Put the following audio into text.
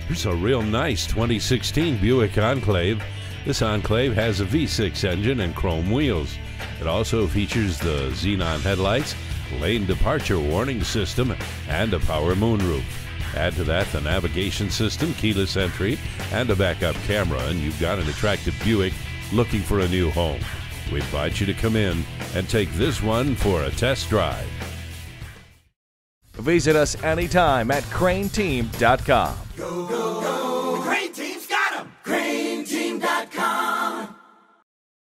Here's a real nice 2016 Buick Enclave. This Enclave has a V6 engine and chrome wheels. It also features the xenon headlights, lane departure warning system, and a power moonroof. Add to that the navigation system, keyless entry, and a backup camera, and you've got an attractive Buick looking for a new home. We invite you to come in and take this one for a test drive. Visit us anytime at crainteam.com. Go, go, go.